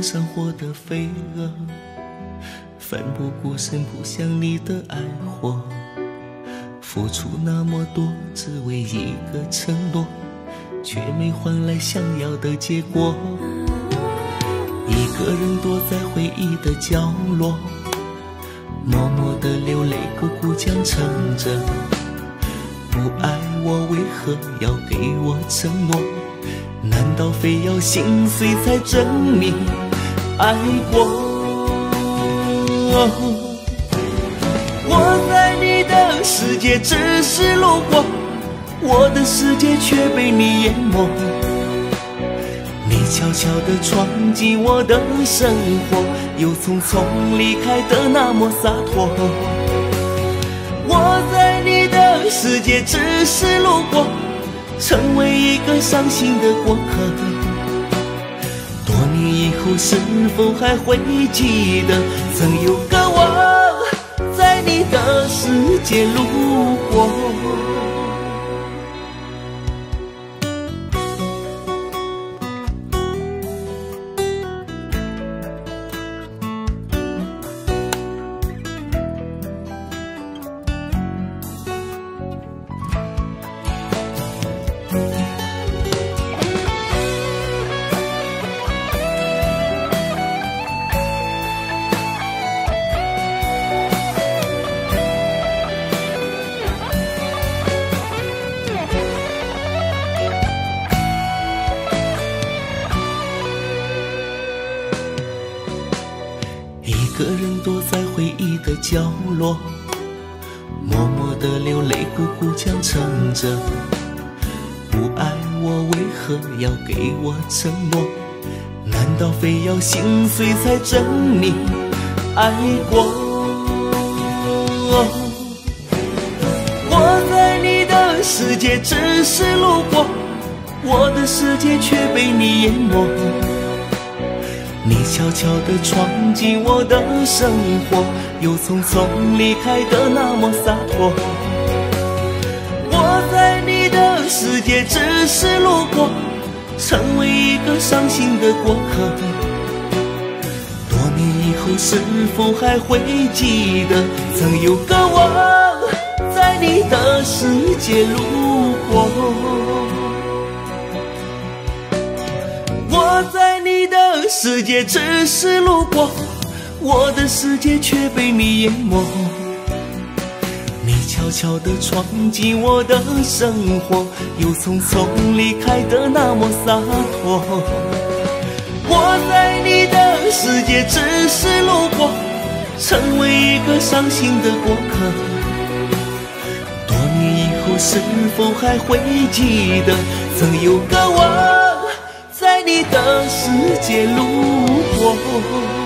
上活得飞蛾，奋不顾身扑向你的爱火，付出那么多，只为一个承诺，却没换来想要的结果。一个人躲在回忆的角落，默默地流泪，苦苦强撑着。不爱我为何要给我承诺？难道非要心碎才证明爱过？我在你的世界只是路过，我的世界却被你淹没。你悄悄地闯进我的生活，又匆匆离开的那么洒脱。我在你的世界只是路过，成为一个伤心的过客。多年以后是否还会记得，曾有个我在你的世界路过。一个人躲在回忆的角落，默默地流泪，苦苦强撑着。不爱我为何要给我承诺？难道非要心碎才证明爱过？我在你的世界只是路过，我的世界却被你淹没。你悄悄地闯进我的生活，又匆匆离开的那么洒脱。我在你的世界只是路过，成为一个伤心的过客。多年以后是否还会记得，曾有个我在你的世界路过。我在你的世界只是路过，我的世界却被你淹没。你悄悄地闯进我的生活，又匆匆离开的那么洒脱。我在你的世界只是路过，成为一个伤心的过客。多年以后是否还会记得，曾有个我在你的世界路过。